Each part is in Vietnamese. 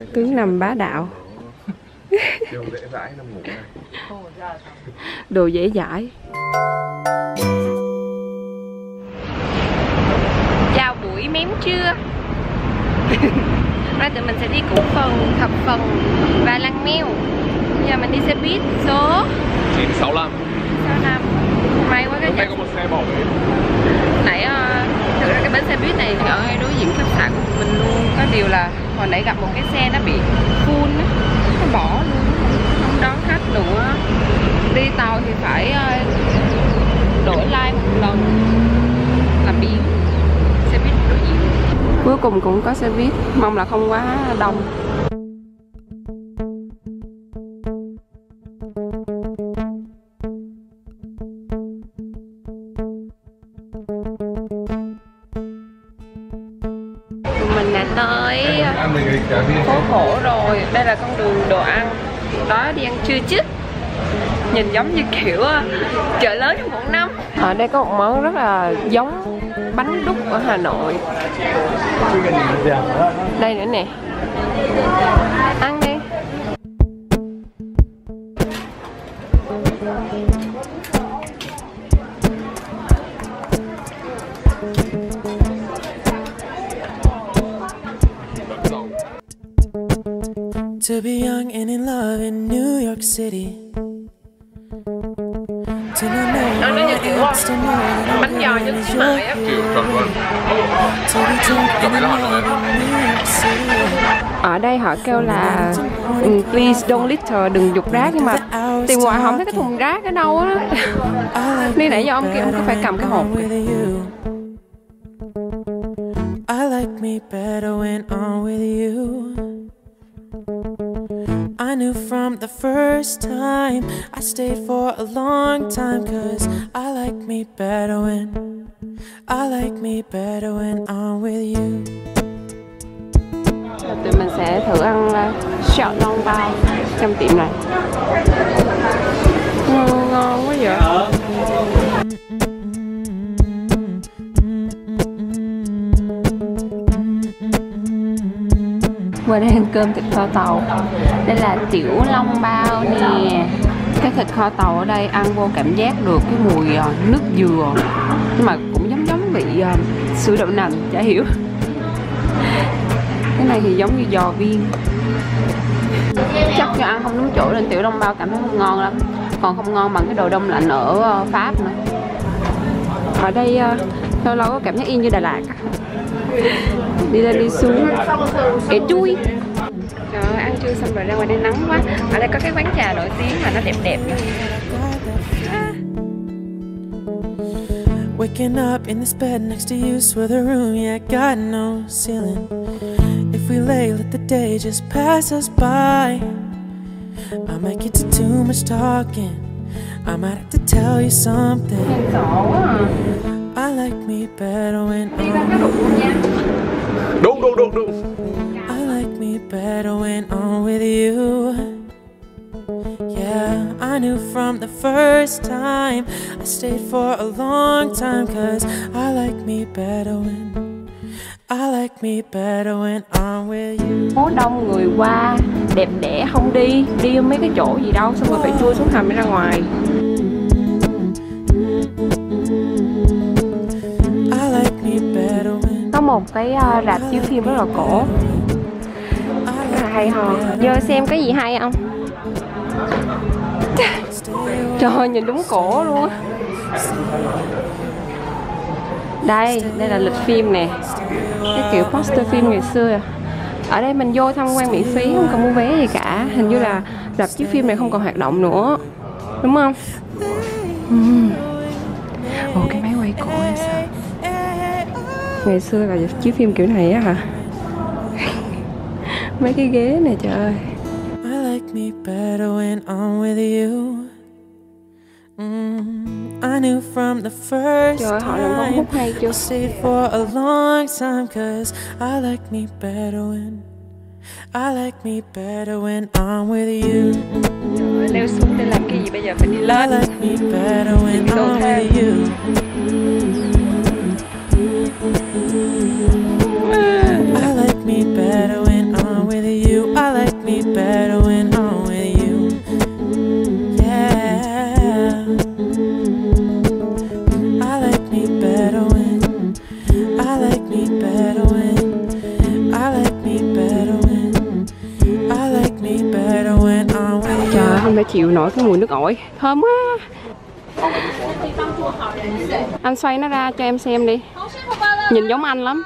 Tướng nằm bá đạo. Đồ dễ dãi nằm ngủ này. Đồ dễ dãi. Chào buổi mém trưa. Nay tụi mình sẽ đi Củ Phần, Thập Phần và Lăng Meo. Bây giờ mình đi xe buýt số 965. May quá cái hôm nay có một xe bỏ bến. nãy thực ra cái bến xe buýt này ở ngay đối diện khách sạn của tụi mình luôn. Có điều là hồi nãy gặp một cái xe nó bị full á, nó bỏ luôn, không đón khách nữa. Đi tàu thì phải đổi line một lần là biến xe buýt đối diện. Cuối cùng cũng có xe buýt, mong là không quá đông. Mình đã tới phố cổ rồi. Đây là con đường đồ ăn. Đó, đi ăn trưa chứ. Nhìn giống như kiểu chợ lớn trong Quận 5. Ở đây có một món rất là giống bánh đúc ở Hà Nội. Đây nữa nè. Ăn đi. To be young and in love in New York City. To not know Nó như kiểu bánh giò nhân xí mại á. to be drunk and in love in New York City. Ở đây họ kêu là please don't litter, đừng dục rác, nhưng mà tìm ngoài không thấy cái thùng rác ở đâu á. Đi nãy giờ ông kia ông cứ phải cầm cái hộp. I like me better when I'm with you. I knew from the first time I stayed for a long time, 'cause I like me better when I'm with you. Tụi mình sẽ thử ăn short long bao trong tiệm này. Ngon quá vậy. Qua đây ăn cơm thịt kho tàu. Đây là tiểu long bao nè. Cái thịt kho tàu ở đây ăn vô cảm giác được cái mùi nước dừa, nhưng mà cũng giống vị sữa đậu nành, chả hiểu. Cái này thì giống như giò viên. Chắc cho ăn không đúng chỗ nên tiểu long bao cảm thấy không ngon lắm. Còn không ngon bằng cái đồ đông lạnh ở Pháp nữa. Ở đây lâu lâu có cảm giác y như Đà Lạt. Đi lên đi xuống kẻ chui. Trời ơi, ăn trưa xong rồi ra ngoài đây nắng quá. Ở đây có cái quán trà nổi tiếng mà nó đẹp đẹp. Waking up in this bed next to you, swear the room, yeah, got no ceiling. If we lay, let the day just pass us by. I might get to too much talking. I might have to tell you something. I like me better when I'm Đúng. I like me better when I'm with you. Yeah, I knew from the first time I stayed for a long time, 'cause I like me better when I'm with you. Phố đông người qua, đẹp đẽ không đi mấy cái chỗ gì đâu, xong rồi phải chui xuống hầm để ra ngoài. I like me better when Có một cái rạp chiếu phim rất là cổ, rất là hay ho. Giờ xem cái gì hay không? Trời ơi, nhìn đúng cổ luôn. Đây là lịch phim nè, cái kiểu poster phim ngày xưa. Ở đây mình vô tham quan miễn phí, không cần mua vé gì cả. Hình như là rạp chiếu phim này không còn hoạt động nữa, đúng không? Ồ, cái máy quay cổ hay sao? Ngày xưa là chiếu phim kiểu này á hả? Mấy cái ghế này, trời ơi. I like me better when I'm with you. I knew from the first Trời ơi, họ làm con hút hay chưa? I stayed for a long time, 'cause I like me better when I'm with you. Leo xuống để làm cái gì bây giờ, phải đi I lên. like me better when I'm with you. I like me better when I'm with you. thể chịu nổi cái mùi nước ổi. Thơm quá. Anh xoay nó ra cho em xem đi. Nhìn giống anh lắm.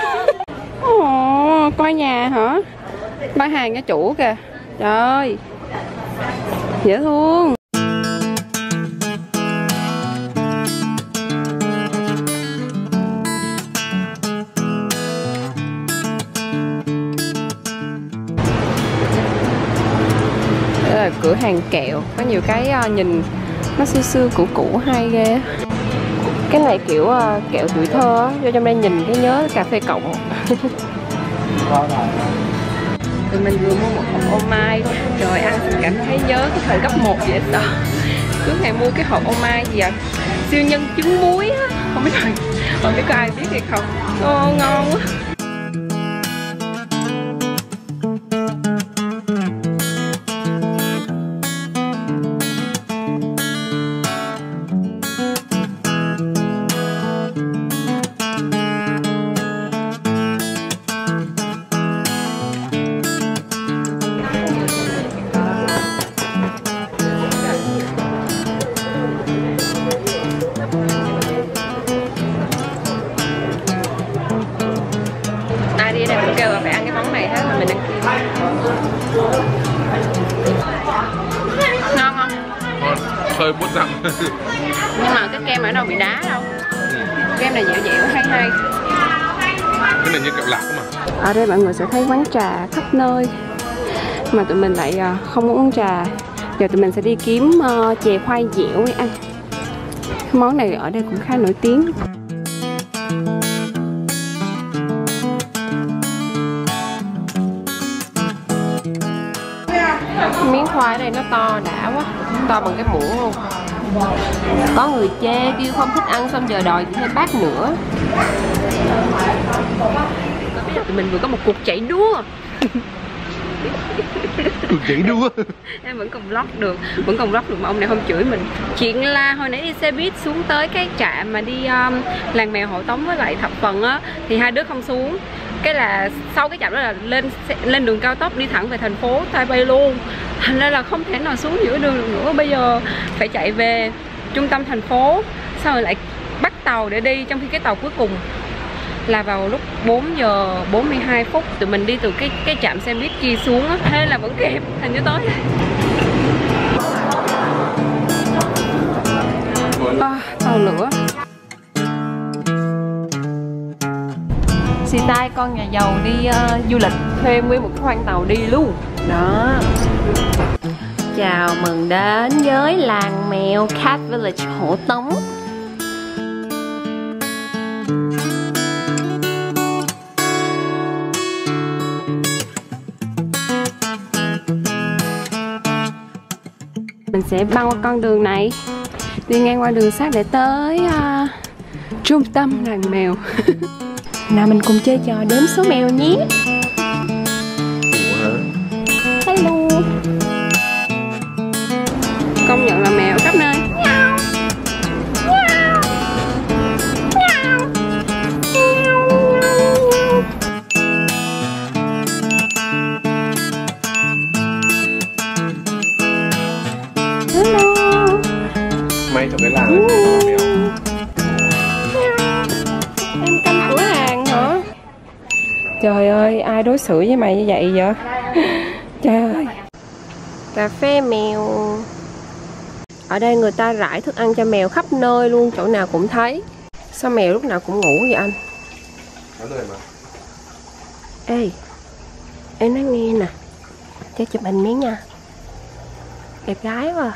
Ồ, coi nhà hả? Bán hàng cho chủ kìa. Trời ơi, dễ thương. Đây là cửa hàng kẹo. Có nhiều cái nhìn nó xưa cũ cũ hay ghê. Cái này kiểu kẹo tuổi thơ, vô trong đây nhìn cái nhớ cà phê cộng. Tụi mình vừa mua một hộp ô mai rồi ăn cảm thấy nhớ cái thời cấp 1 vậy đó. Cứ ngày mua cái hộp ô mai gì ạ? Siêu nhân trứng muối á. Không biết có ai biết hay không. Ngon quá. Ai đi ở đây cũng kêu là phải ăn cái món này hết mà mình ăn kia. Ngon không? Ngon, hơi bút răng. Nhưng mà cái kem ở đâu bị đá đâu. Kem này dẻo dẻo hay hay. Cái này như kẹo lạc mà. Ở đây mọi người sẽ thấy quán trà khắp nơi. Mà tụi mình lại không muốn uống trà. Giờ tụi mình sẽ đi kiếm chè khoai dẻo để ăn. Cái món này ở đây cũng khá nổi tiếng. Miếng khoai ở đây nó to đã quá. To bằng cái muỗng luôn. Có người chê kêu không thích ăn, xong giờ đòi thêm bát nữa. Tụi mình vừa có một cuộc chạy đua. Cuộc chạy đua. Em vẫn còn vlog được mà ông này không chửi mình. Chuyện là hồi nãy đi xe buýt xuống tới cái trạm mà đi Làng Mèo Hộ Tống với lại Thập Phần á, thì hai đứa không xuống. Cái là sau cái trạm đó là lên đường cao tốc đi thẳng về thành phố Taipei luôn. Thành ra là không thể nào xuống giữa đường được nữa. Bây giờ phải chạy về trung tâm thành phố, sau rồi lại bắt tàu để đi, trong khi cái tàu cuối cùng là vào lúc 4 giờ 42 phút. Tụi mình đi từ cái trạm xe buýt kia xuống á, thế là vẫn kịp, hình như tới. Tàu lửa. Xì tai con nhà giàu đi du lịch, thuê nguyên một cái khoang tàu đi luôn. Đó. Chào mừng đến với Làng Mèo Cat Village Hộ Tống. Mình sẽ băng qua con đường này, đi ngang qua đường sắt để tới trung tâm làng mèo. Nào mình cùng chơi trò đếm số mèo nhé. Hello. Công nhận là mèo khắp nơi. May trong cái làng này có mèo. Em canh cửa hàng hả? Trời ơi, ai đối xử với mày như vậy vậy? Trời ơi. Cà phê mèo. Ở đây người ta rải thức ăn cho mèo khắp nơi luôn, chỗ nào cũng thấy. Sao mèo lúc nào cũng ngủ vậy anh? Có lời mà. Ê, em nói nghe nè, cho chụp hình miếng nha. Đẹp gái quá.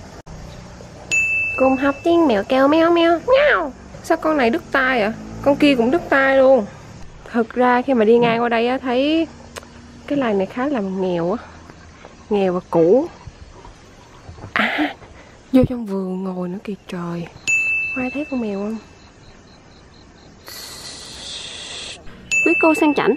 Cùng học tiếng mèo kêu meo meo meo. Sao con này đứt tai à? Con kia cũng đứt tai luôn. Thực ra khi mà đi ngang qua đây á, thấy cái làng này khá là nghèo á, nghèo và cũ. À, vô trong vườn ngồi nữa kìa trời. Có ai thấy con mèo không? Quý cô sang chảnh.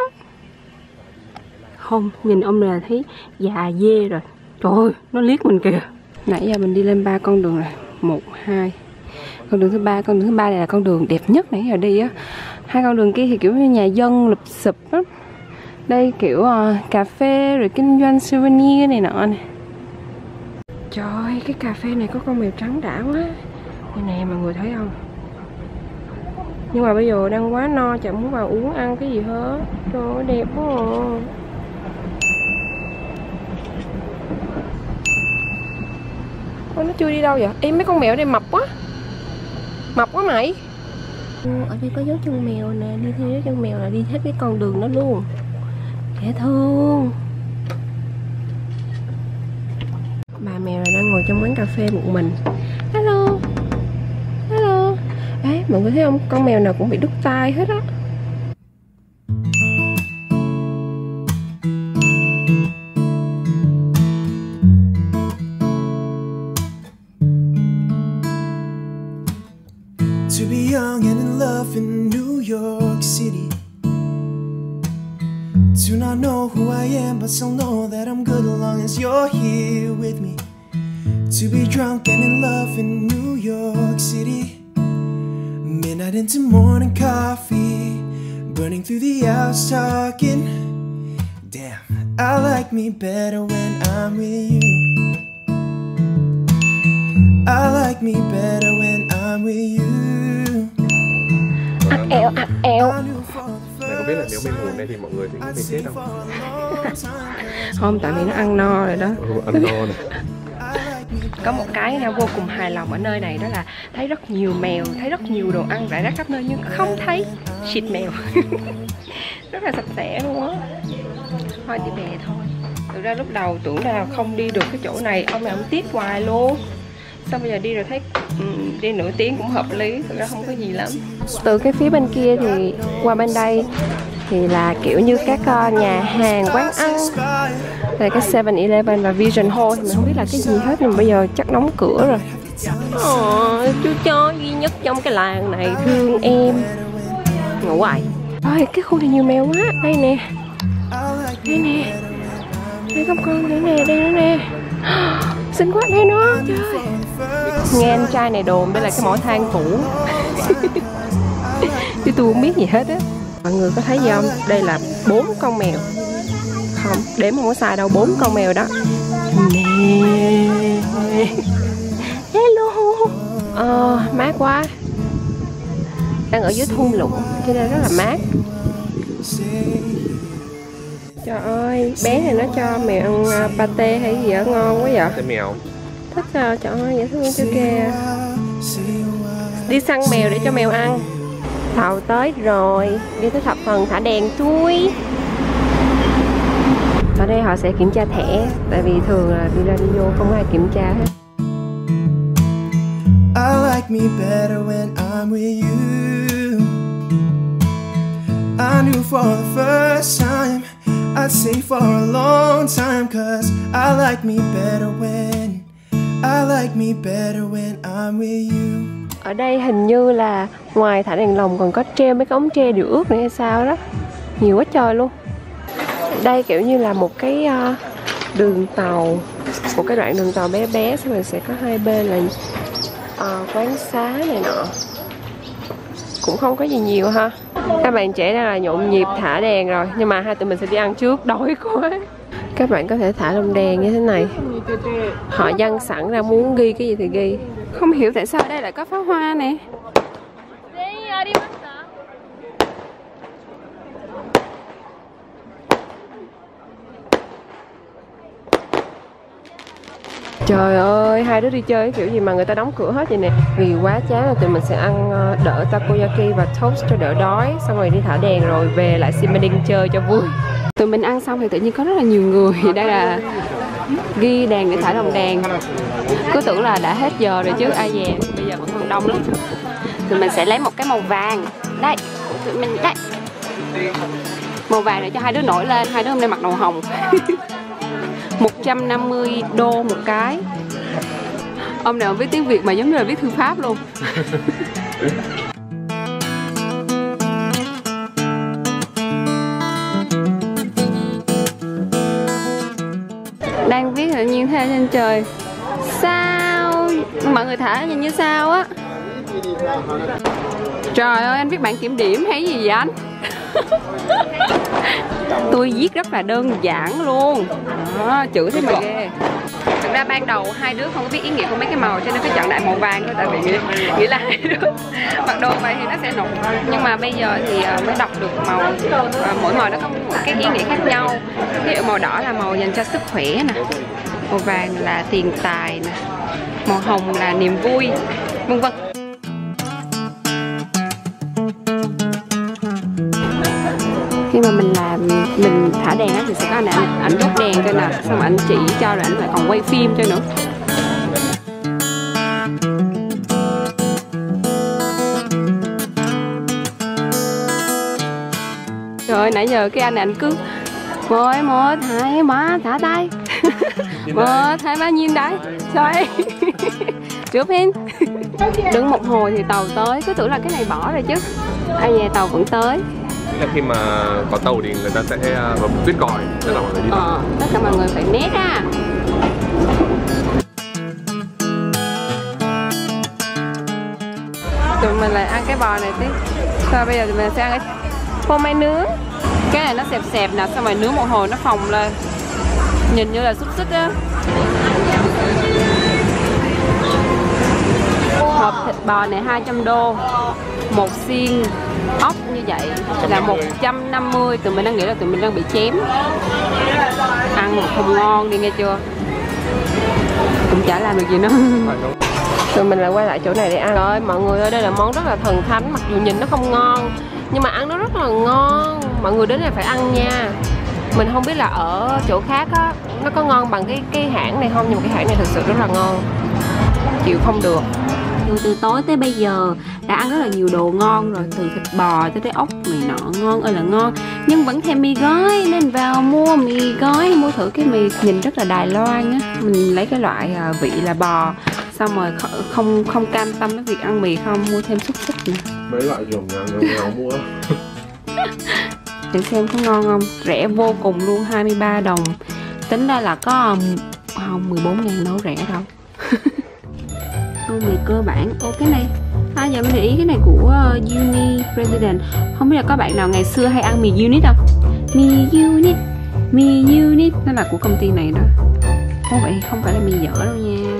Không, nhìn ông là thấy già dê rồi. Trời ơi, nó liếc mình kìa. Nãy giờ mình đi lên 3 con đường này. 1, 2. Con đường thứ ba này là con đường đẹp nhất nãy giờ đi á. Hai con đường kia thì kiểu như nhà dân lụp xụp á. Đây kiểu cà phê rồi kinh doanh souvenir này nọ này. Trời ơi, cái cà phê này có con mèo trắng đã quá. Đây nè, mọi người thấy không? Nhưng mà bây giờ đang quá no, chẳng muốn vào uống ăn cái gì hết. Trời ơi, đẹp quá à. Ôi, nó chưa đi đâu vậy? Ê, mấy con mèo đây mập quá. Mập quá mày. Ở đây có dấu chân mèo nè, đi theo dấu chân mèo là đi hết cái con đường đó luôn. Dễ thương. Bà mèo là đang ngồi trong quán cà phê một mình. Hello. Hello. Ê, mọi người thấy không? Con mèo nào cũng bị đứt tai hết á. To be young and in love in New York City, to not know who I am but still know that I'm good as long as you're here with me. To be drunk and in love in New York City, midnight into morning coffee, burning through the hours talking. Damn, I like me better when I'm with you. I like me better when I'm with you. Eo. Mày có biết là nếu mày ngủ đây thì mọi người sẽ nghĩ mày chết không? Không, tại vì nó ăn no rồi đó. Ăn no này. Có một cái vô cùng hài lòng ở nơi này, đó là thấy rất nhiều mèo, thấy rất nhiều đồ ăn rải rác khắp nơi nhưng không thấy shit mèo. Rất là sạch sẽ luôn á. Thôi đi về thôi. Thực ra lúc đầu tưởng là không đi được cái chỗ này, ông này ông tiếc hoài luôn. Xong bây giờ đi rồi thấy đi nửa tiếng cũng hợp lý, thực ra không có gì lắm. Từ cái phía bên kia thì qua bên đây thì là kiểu như các nhà hàng, quán ăn. Đây cái 7-Eleven và Vision Hall thì mình không biết là cái gì hết, nhưng mà bây giờ chắc đóng cửa rồi. Chú chó duy nhất trong cái làng này thương em. Ngủ hoài. Ôi, cái khu này nhiều mèo quá. Đây nè. Đây nè. Đây có con nữa nè, đây nữa nè. Xinh quá, đây nó. Trời. Nghe anh trai này đồn đây là cái mỏ than cũ. Chứ tôi không biết gì hết á. Mọi người có thấy gì không? Đây là 4 con mèo. Không, đếm không có sai đâu, 4 con mèo đó. Nè. Hello. Mát quá. Đang ở dưới thung lũng cho nên rất là mát. Trời ơi, bé này nó cho mèo ăn pate hay gì đó, ngon quá vậy. Cái mèo. Thích sao, trời ơi, dễ thương chưa kìa. Đi săn mèo để cho mèo ăn. Tàu tới rồi, đi tới thập phần thả đèn chui. Ở đây họ sẽ kiểm tra thẻ, tại vì thường là đi ra đi vô không có ai kiểm tra hết. I like me better when I'm with you. I knew for the first time, I'd say for a long time, cause I like me better when I'm with you. Ở đây hình như là ngoài thả đèn lồng còn có treo mấy cái ống tre điều ước nữa hay sao đó. Nhiều quá trời luôn. Đây kiểu như là một cái đường tàu, một cái đoạn đường tàu bé bé, xong rồi sẽ có hai bên là quán xá này nọ. Cũng không có gì nhiều ha. Các bạn trẻ đang là nhộn nhịp thả đèn rồi, nhưng mà hai tụi mình sẽ đi ăn trước, đói quá. Các bạn có thể thả lồng đèn như thế này. Họ dăng sẵn ra, muốn ghi cái gì thì ghi. Không hiểu tại sao ở đây lại có pháo hoa nè. Trời ơi, hai đứa đi chơi cái kiểu gì mà người ta đóng cửa hết vậy nè. Vì quá chán là tụi mình sẽ ăn đỡ takoyaki và toast cho đỡ đói. Xong rồi đi thả đèn rồi về lại Simading chơi cho vui. Tụi mình ăn xong thì tự nhiên có rất là nhiều người. Đây là ghi đèn để thả lồng đèn. Cứ tưởng là đã hết giờ rồi chứ ai về. Bây giờ vẫn còn đông lắm. Tụi mình sẽ lấy một cái màu vàng. Đây, tụi mình đây. Màu vàng để cho hai đứa nổi lên. Hai đứa hôm nay mặc màu hồng. 150 đô một cái. Ông nào viết tiếng Việt mà giống như là viết thư pháp luôn. Đang viết tự nhiên thế trên trời. Sao? Mọi người thả nhìn như sao á. Trời ơi, anh viết bảng kiểm điểm hay gì vậy anh? Tôi viết rất là đơn giản luôn. Đó, chữ thế mà ghê. Thực ra ban đầu hai đứa không có biết ý nghĩa của mấy cái màu cho nên cứ chọn đại màu vàng thôi, tại vì nghĩ là hai đứa mặc đồ vậy thì nó sẽ nụ. Nhưng mà bây giờ thì mới đọc được màu, mỗi màu nó có một cái ý nghĩa khác nhau. Ví dụ màu đỏ là màu dành cho sức khỏe nè, màu vàng là tiền tài nè, màu hồng là niềm vui, vân vân. Khi mà mình làm, mình thả đèn á thì sẽ có ảnh đốt đèn cho nè, xong rồi ảnh chỉ cho, rồi ảnh lại còn quay phim cho nữa. Rồi nãy giờ cái anh này anh cứ một hai ba thả tay, một hai ba nhìn đấy, rồi chụp hình. Đứng một hồi thì tàu tới, cứ tưởng là cái này bỏ rồi chứ, ai về tàu vẫn tới. Là khi mà có tàu thì người ta sẽ tuyết còi, tất cả mọi người đi tàu. Tất cả mọi người phải né ra. Tụi mình lại ăn cái bò này tí. Sau bây giờ tụi mình sẽ ăn cái phô mai nướng. Cái này nó xẹp xẹp nè, xong rồi nướng một hồi nó phồng lên, nhìn như là xúc xích á. Hộp thịt bò này 200 đô, một xiên ốc như vậy là 150. Tụi mình đang nghĩ là tụi mình đang bị chém, ăn mà không ngon đi nghe chưa, cũng chả làm được gì nữa. Tụi mình lại quay lại chỗ này để ăn. Rồi mọi người ơi, đây là món rất là thần thánh, mặc dù nhìn nó không ngon nhưng mà ăn nó rất là ngon. Mọi người đến đây phải ăn nha. Mình không biết là ở chỗ khác á nó có ngon bằng cái hãng này không, nhưng mà cái hãng này thực sự rất là ngon, chịu không được. Từ tối tới bây giờ đã ăn rất là nhiều đồ ngon rồi, từ thịt bò tới cái ốc này nọ, ngon ơi là ngon. Nhưng vẫn thèm mì gói nên vào mua mì gói, mua thử cái mì nhìn rất là Đài Loan á. Mình lấy cái loại vị là bò, xong rồi không cam tâm với việc ăn mì không, mua thêm xúc xích nè. Mấy loại kiểu nghèo mua. Để xem có ngon không. Rẻ vô cùng luôn, 23 đồng. Tính ra là có không 14.000 đâu rẻ đâu. Mì cơ bản. Ô cái này giờ mình để ý cái này của Uni President. Không biết là có bạn nào ngày xưa hay ăn mì Unit không? Mì Unit nó là của công ty này đó. Không vậy, không phải là mì dở đâu nha.